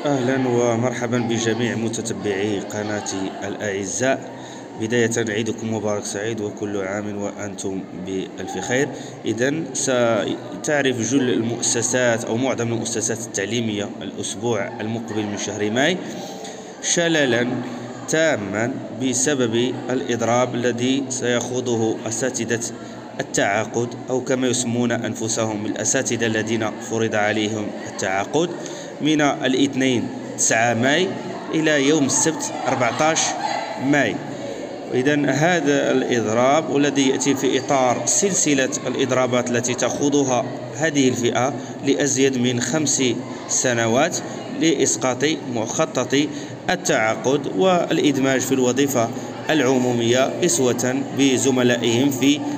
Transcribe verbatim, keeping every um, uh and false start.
أهلا ومرحبا بجميع متتبعي قناتي الأعزاء. بداية عيدكم مبارك سعيد وكل عام وأنتم بألف خير. إذا ستعرف جل المؤسسات أو معظم المؤسسات التعليمية الأسبوع المقبل من شهر ماي شللا تاما بسبب الإضراب الذي سيخوضه أساتذة التعاقد، أو كما يسمون أنفسهم الأساتذة الذين فرض عليهم التعاقد، من الاثنين تسعة ماي إلى يوم السبت أربعة عشر ماي. إذا هذا الإضراب والذي يأتي في إطار سلسلة الإضرابات التي تخوضها هذه الفئة لأزيد من خمس سنوات لإسقاط مخطط التعاقد والإدماج في الوظيفة العمومية أسوة بزملائهم في